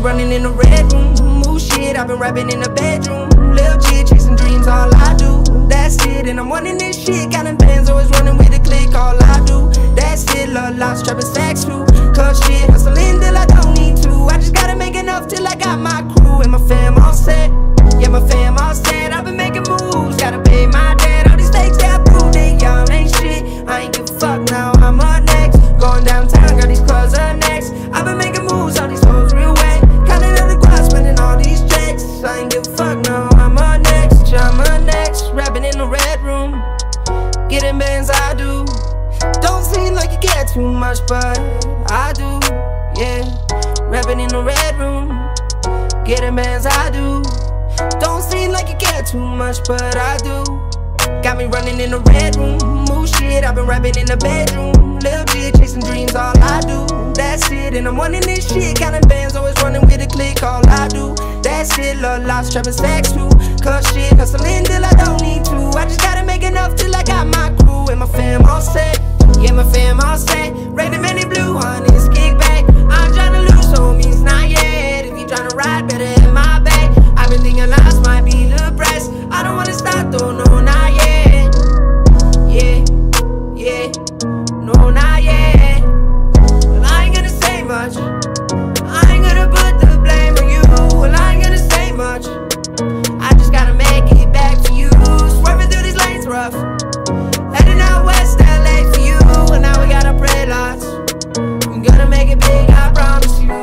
running in the red room. Move shit, I've been rapping in the bedroom. Lil' G, chasing dreams, all I do. That's it, and I'm wanting this shit. Got them bands, always running with the click, all I do. That's it, love, lost, trapping sex too. Cause shit, hustling till I don't need to. I just gotta make enough till I got my crew and my fam all set. Yeah, my fam all set, I've been making moves. Gotta pay my debt, all these stakes that I proved it. Y'all ain't shit, I ain't give a fuck now, I'm up next. Going downtown, got these clubs up next. I've been making moves, all these hoes real wet. Counting up the glass, spending all these checks. I ain't give a fuck now, I'm up next. I'm up next, rapping in the red room. Getting bands, I do. Don't seem like you get too much, but I do, yeah. Rapping in the red room. Getting bands, I do. Don't seem like you care too much, but I do. Got me running in the red room. Move shit, I've been rapping in the bedroom. Lil' G, chasing dreams, all I do. That's it, and I'm wanting this shit. Counting bands, always running with a click, all I do. That's it, love, lost, trapping sex too. Cause shit, hustling till I don't need to. I just gotta make enough till I got my crew and my fam all set. Yeah, my fam all set. Ready, many blue hunters, kick back. I'm tryna lose, homies, not yet. If you tryna ride, better in my back. I've been thinking last might be the press. I don't wanna stop though, no, not yet. Yeah, yeah, no, not yet. Well, I ain't gonna say much. I ain't gonna put the blame on you. Well, I ain't gonna say much. I just gotta make it back to you. Swerving through these lanes rough. Heading out West LA for you. And now we gotta pray lots. I'm gonna make it big, I promise you.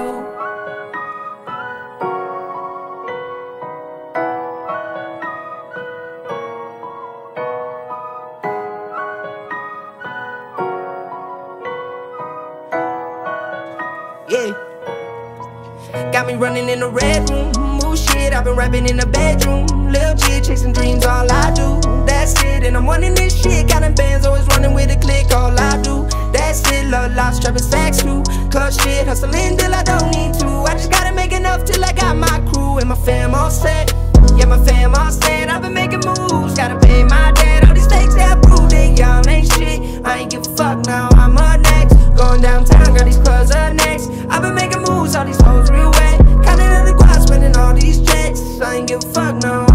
Yeah. Got me running in the red room. Move shit, I've been rapping in the bedroom. Lil' G, chasing dreams, all I do. That's it, and I'm wanting this shit. Got them bands, always running with a click, all I do. That's it, love, lost, trapping sex too. Cause shit, hustling till I don't need to. I just gotta make enough till I got my crew and my fam all set. Yeah, my fam all set, I've been making moves. Gotta pay my debt, all these stakes that I proved it. Y'all ain't shit, I ain't give a fuck now, I'm up next. Going downtown, got these clubs up next. I've been making moves, all these hoes real wet. Counting up the glass, spending all these checks. I ain't give a fuck now.